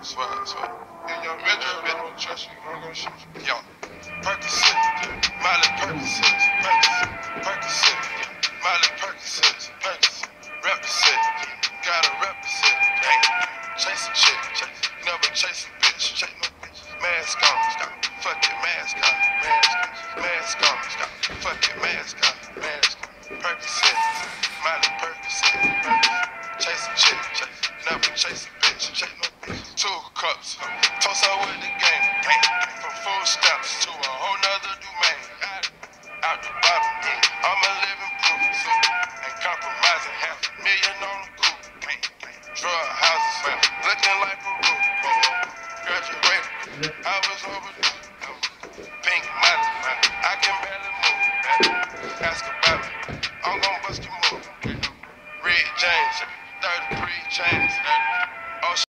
Swear. In your metro, they don't trust you, I'm gonna shoot you. Yo, Percocet, Miley Percocet, Percocet, Miley Percocet, rep the set, gotta rep the set, chase a chick, never chase a bitch, mask on, fuck it, mask on, fuck it, mask on, Percocet, Miley Percocet, chase a chick, never chase a bitch, 2 cups, toast her with the game, from full stops to a whole nother domain, out the bottom, I'm a living proof, ain't compromising, $500,000 on the coupe, drug houses, looking like a roof, graduated, I was overdue, pink money, I can barely move, ask about me, I'm gon' bust your move, Red James, 33 chains,